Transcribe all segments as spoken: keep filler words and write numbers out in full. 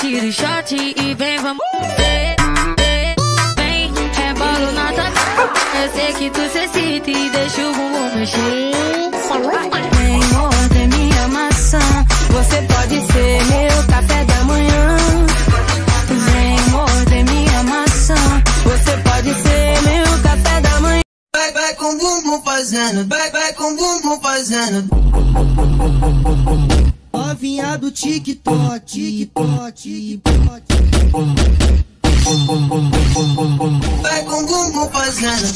tira o shot e vem, vamos. Vem, rebolo na tua cara. Eu sei que tu se excita e deixa o bumbum mexer. Vem morder minha maçã, você pode ser meu café da manhã. Vem morder minha maçã, você pode ser meu café da manhã. Vai, vai com bumbum fazendo, vai, vai com bumbum fazendo. Novinha do TikTok, TikTok, TikTok. Vai com bumbum fazendo.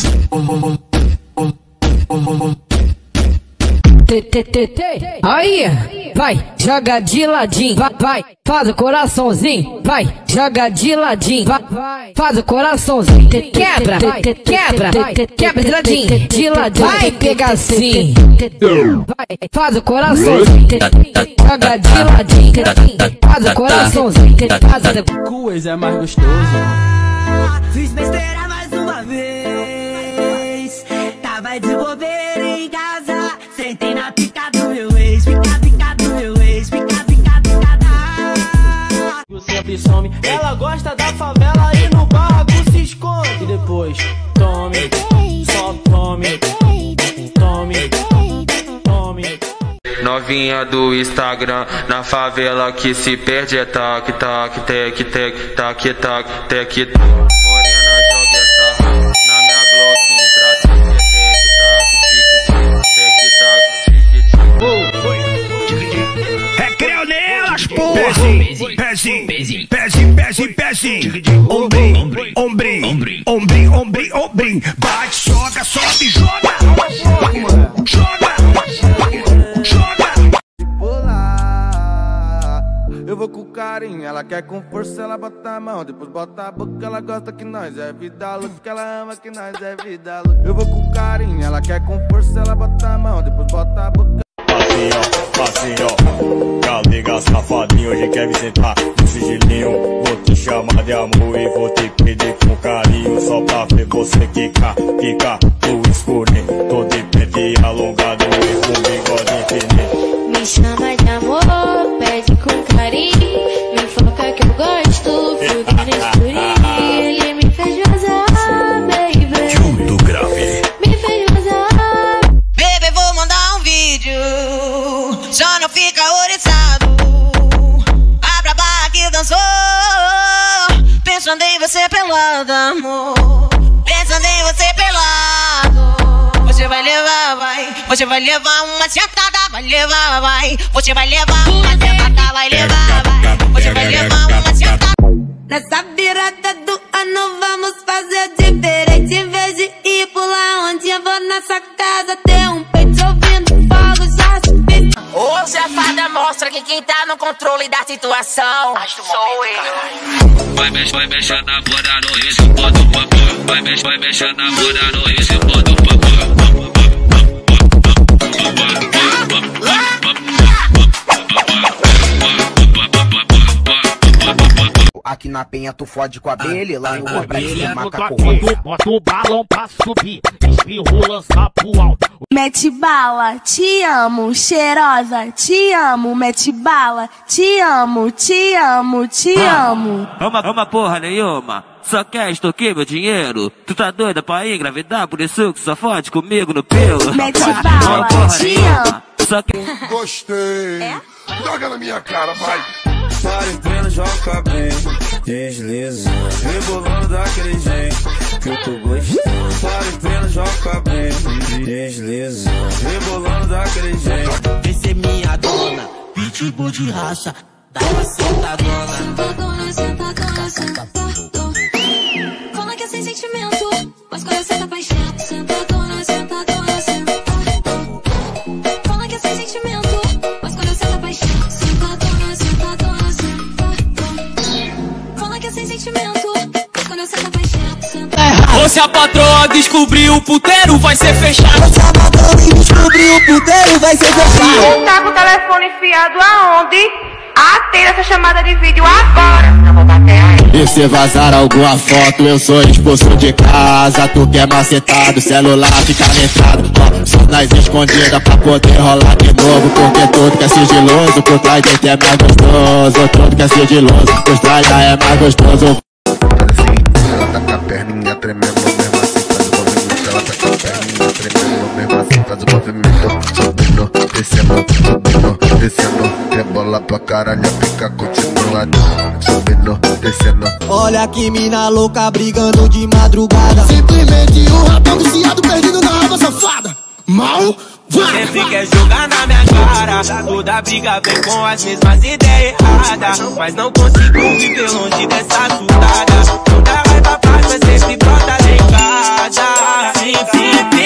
Aí, vai, joga de ladinho, vai, vai, faz o coraçãozinho, vai, joga de ladinho, vai, vai, faz o coraçãozinho, quebra, quebra, quebra de ladinho, de ladinho, vai pegar assim, vai, faz o coraçãozinho, joga de ladinho, faz o coraçãozinho, faz o coisa é mais gostoso. Fiz besteira mais uma vez, tava de bobeira em casa. Sentei na pica do meu ex, pica, pica do meu ex, pica, pica, pica da. Eu sempre some, ela gosta da favela e no barraco se esconde. E depois, tome, só tome, tome, tome. Novinha do Instagram, na favela que se perde é tac, tac, tec, tec, tac, tac, tec, tac. Morena joga essa na minha Glock, entra, tec, tac, recreio nelas, porra! Pezinho, pezinho, pezinho, pezinho, pezinho. Ombrim, ombrim, ombrim, ombrim, ombrim, ombrim. Bate, joga, sobe, joga. Joga, joga. Eu vou com carinho, ela quer com força, ela bota a mão, depois bota a boca, ela gosta que nós é vida louca, que ela ama que nós é vida louca. Eu vou com carinho, ela quer com força, ela bota a mão, depois bota a boca. Assim ó, assim ó, galega safadinho, hoje quer me sentar no sigilinho. Vou te chamar de amor e vou te pedir com carinho, só pra ver você quicar, quicar no escuro. Tô de pé alongado e com bigode infinito. Me chama de amor, pede com carinho, me foca que eu gosto, fruto no escurinho. Ele me fez gozar, baby. Junto grave. Me fez gozar. Baby, vou mandar um vídeo, só não fica oriçado. Abra a barra que dançou, pensando em você pelada, amor. Pensando em você pelado. Você vai levar, vai, você vai levar uma sentada, vai levar, vai. Você vai levar uma sentada, vai levar, vai. Você vai levar uma sentada. Nessa virada do ano vamos fazer diferente. Em vez de ir pular onde eu vou nessa casa, ter um peito ouvindo fogo, já subi. Hoje a fada mostra que quem tá no controle da situação sou eu. Vai mexer, vai mexer na bunda no esse ponto, vai mexer, vai mexer na bunda no esse ponto, aqui na Penha tu fode com a abelha, lá no Roberto macaco. Bota o balão pra subir, espirro lança pro alto. Mete bala, te amo, cheirosa, te amo, mete bala, te amo, te amo, te amo. Ama, ama porra nenhuma, só quer extorquir meu dinheiro. Tu tá doida pra engravidar, por isso que só fode comigo no pelo. Mete bala, te amo. Só que... Gostei. É? Joga na minha cara, vai. Para em pleno, joga bem, deslizando, rebolando daquele jeito que eu tô gostando. Para em pleno, joga bem, deslizando, rebolando daquele jeito. Vem ser minha dona, pitbull de raça, dá uma sentadona. Sentadona, sentadona, sentadona. Fala que é sem sentimento, mas quando você tá paixão. Sentadona, sentadona, sentadona. Fala que é sem sentimento, mas quando você tá paixão. Sentadona, sentadona, sentadona. Fala que é sem sentimento, mas quando você tá paixão. Ou se a patroa descobrir o puteiro, vai ser fechado. Se a patroa descobrir o puteiro, vai ser fechado. Tá com o telefone enfiado aonde? Atenda essa chamada de vídeo agora, não vou bater aí. E se vazar alguma foto, eu sou expulso de casa. Tu que é macetado, celular fica letrado. Ó, só nas escondidas pra poder rolar de novo. Porque tudo que é sigiloso, por trás dele é mais gostoso. Tudo que é sigiloso, por trás já é mais gostoso. Ela tá com a perninha tremendo, mesmo assim faz o movimento. Ela tá com a perninha tremendo, mesmo assim faz o movimento. Subindo, descendo, subindo, descendo. Rebola pra caralho, a pica continua. Subindo, descendo. Olha que mina louca brigando de madrugada. Simplesmente um rapão viciado perdido na raba safada. Mal vai. Sempre quer jogar na minha cara. Toda briga vem com as mesmas ideias erradas. Mas não consigo viver longe dessa assustada. Toda raiva faz, mas sempre brota em casa. Sim, sim, sim.